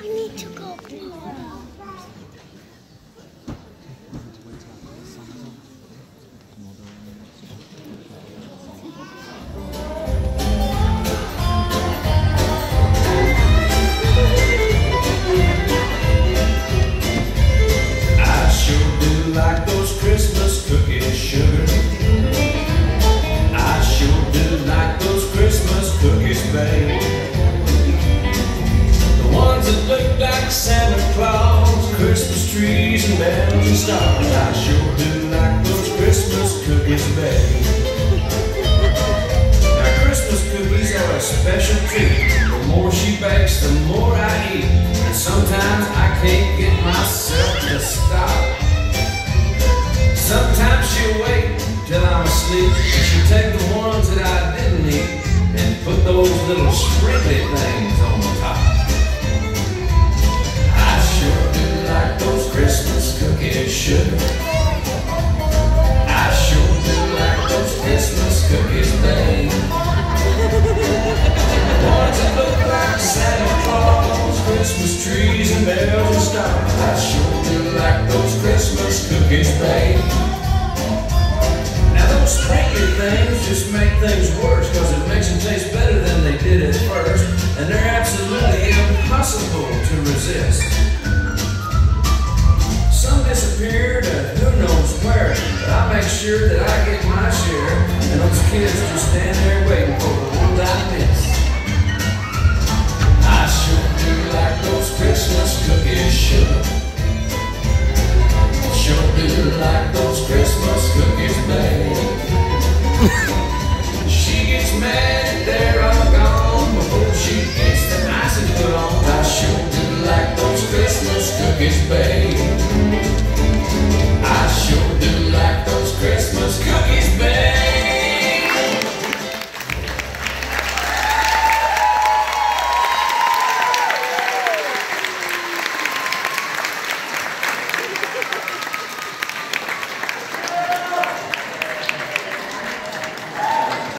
I need to go. I sure do like those Christmas cookies, sugar. I sure do like those Christmas cookies, babe. The ones that look like Santa Claus, Christmas trees and bells and stars. I sure do like those Christmas cookies, babe. Now Christmas cookies are a special treat. The more she bakes, the more I eat. And sometimes I can't get myself to stop. Sometimes she'll wait till I'm asleep, and she'll take the ones that I didn't eat and put those little sprinkly things on top. I sure do like those Christmas cookies, sugar. I sure do like those Christmas cookies, babe. The ones that look like Santa Claus, Christmas trees and bells and stars. I sure do like those Christmas cookies, babe. Now those sprinkly things just make things worse, cause it makes them taste better than they did at first, and they're absolutely impossible to resist. Some disappear to who knows where, but I make sure that I get my share, and those kids just stand there waiting for the ones I miss. I sure do like those Christmas cookies, sugar. Sure do like those Christmas cookies, babe.